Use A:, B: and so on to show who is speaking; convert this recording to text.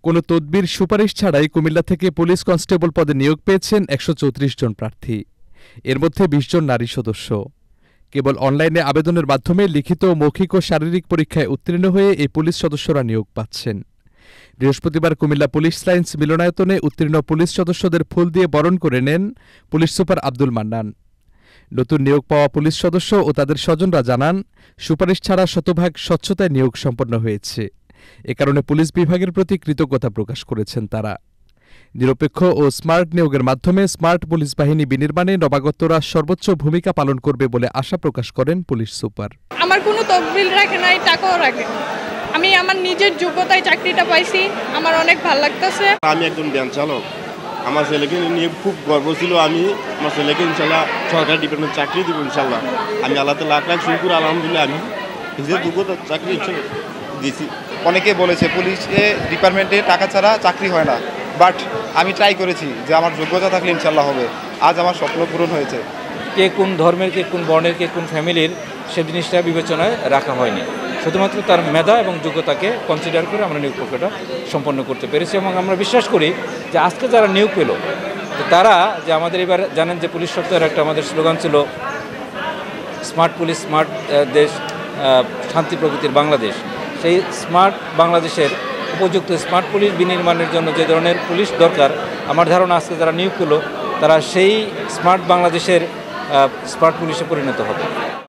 A: কোনো তদবির সুপারিশ ছাড়াই কুমিল্লা থেকে পুলিশ কনস্টেবল পদে নিয়োগ পেয়েছেন ১৩৪ জন প্রার্থী। এর মধ্যে ২০ জন নারী সদস্য। কেবল অনলাইনে আবেদনের মাধ্যমে লিখিত, মৌখিক ও শারীরিক পরীক্ষায় উত্তীর্ণ হয়ে এই পুলিশ সদস্যরা নিয়োগ পাচ্ছেন। বৃহস্পতিবার কুমিল্লা পুলিশ লাইন্স মিলনায়তনে উত্তীর্ণ পুলিশ সদস্যদের ফুল দিয়ে বরণ করে নেন পুলিশ সুপার আব্দুল মান্নান। নতুন নিয়োগ পাওয়া পুলিশ সদস্য ও তাদের স্বজনরা জানান, সুপারিশ ছাড়া শতভাগ স্বচ্ছতায় নিয়োগ সম্পন্ন হয়েছে। এ কারণে পুলিশ বিভাগের প্রতি কৃতজ্ঞতা প্রকাশ করেছেন তারা। নিরপেক্ষ ও স্মার্ট নিয়োগের মাধ্যমে স্মার্ট পুলিশ বাহিনী বিনির্মাণে নবাগতরা সর্বোচ্চ ভূমিকা পালন করবে বলে আশা প্রকাশ করেন পুলিশ সুপার।
B: আমার কোনো তহবিল রাখে নাই, টাকাও রাখে। আমি আমার নিজের যোগ্যতায় চাকরিটা পাইছি, আমার অনেক ভালো লাগতেছে।
C: আমি একজন ভ্যান চালক, আমার ছেলেকে নিয়ে খুব গর্ব ছিল। আমি আমার ছেলেকে ইনশাল্লাহ সরকারি ডিপার্টমেন্ট চাকরি দিব ইনশাল্লাহ। আমি আল্লাহতে লাখ লাখ শুকর, আলহামদুলিল্লাহ আমি নিজের যোগ্যতার চাকরি দিয়েছি।
D: অনেকে বলেছে পুলিশ ডিপার্টমেন্টে টাকা ছাড়া চাকরি হয় না, বাট আমি ট্রাই করেছি যে আমার যোগ্যতা থাকলে ইনশাল্লাহ হবে। আজ আমার স্বপ্ন পূরণ হয়েছে।
E: কে কোন ধর্মের, কে কোন বর্ণের, কে কোন ফ্যামিলির, সে জিনিসটা বিবেচনায় রাখা হয়নি। শুধুমাত্র তার মেধা এবং যোগ্যতাকে কনসিডার করে আমরা নিয়োগ প্রক্রিয়াটা সম্পন্ন করতে পেরেছি। এবং আমরা বিশ্বাস করি যে আজকে যারা নিয়োগ পেল তারা, যে আমাদের এবার জানেন যে পুলিশ সপ্তাহের একটা আমাদের স্লোগান ছিল স্মার্ট পুলিশ, স্মার্ট দেশ, শান্তি প্রগতির বাংলাদেশ। সেই স্মার্ট বাংলাদেশের উপযুক্ত স্মার্ট পুলিশ বিনির্মাণের জন্য যে ধরনের পুলিশ দরকার, আমার ধারণা আজকে যারা নিয়োগ পেল তারা সেই স্মার্ট বাংলাদেশের স্মার্ট পুলিশে পরিণত হবে।